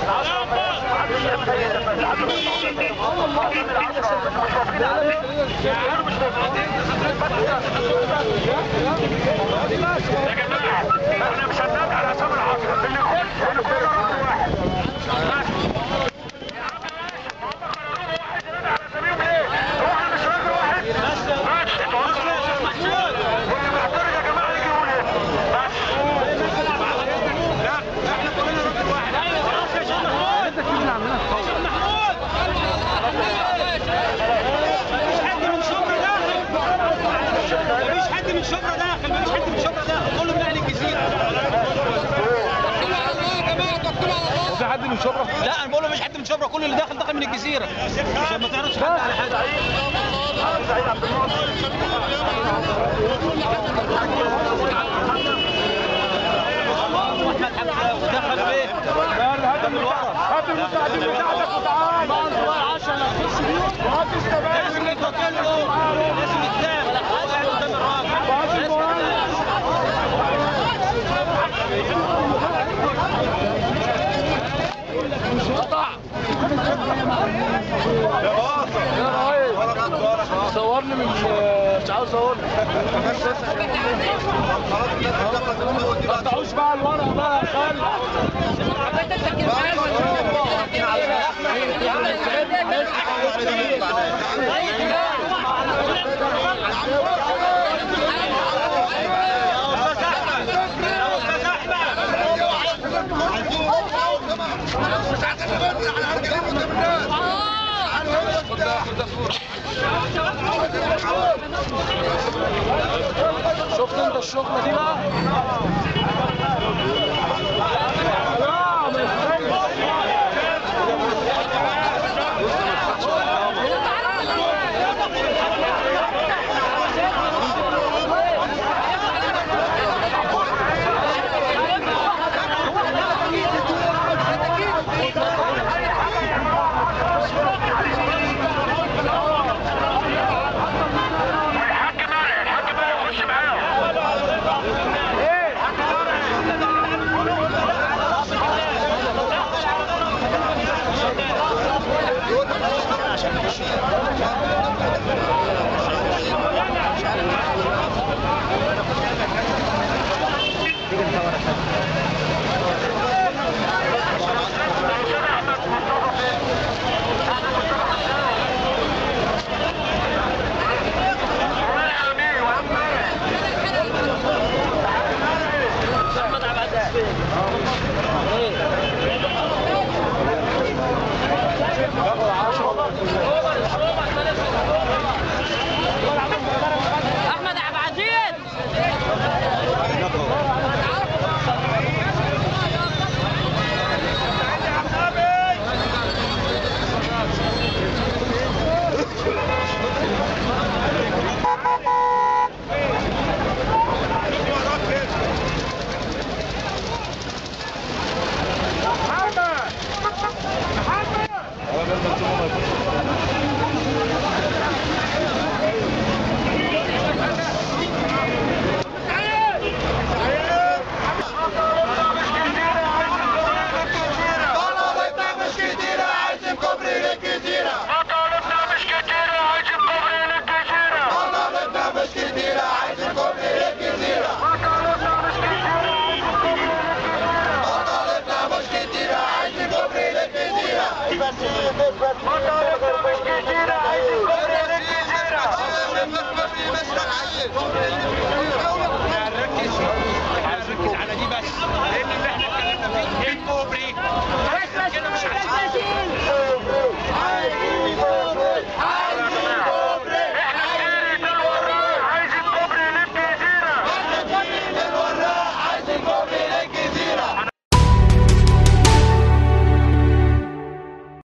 يا جماعه احنا مش هننام على حساب العصر اللي يخش انا كل رقم واحد. يا عم ماشي هم قرروا واحد ينام على سبيل ايه؟ هو احنا مش راجل واحد؟ ماشي اتوقف يا استاذ محمود واللي معترض يا جماعه يجي يقول ايه؟ بس لا احنا كلنا راجل واحد. خلاص يا شيخ محمود انت كده عاملينها يا شيخ محمود مفيش حد من شبرا داخل مفيش حد من شبرا داخل كله من اهل الجزيره. في حد من شبرا؟ لا انا بقول له مفيش حد من شبرا كل اللي داخل من الجزيره عشان ما تعرفش حد على حاجه. سعيد عبد الناصر دخل ايه؟ هات من ورا هات المساعدين بتاعتك وتعال بقى 10 نخش بيهم وهات الشباب لازم نتوكل له لازم يتدافع هو قاعد قدام الراجل قطع يا واصل يا ريس صورني من مش عاوز اصورني ما تقطعوش بقى الورق بقى يا خالد شفت انت الشغله دي بقى؟ احمد عبد العزيز بس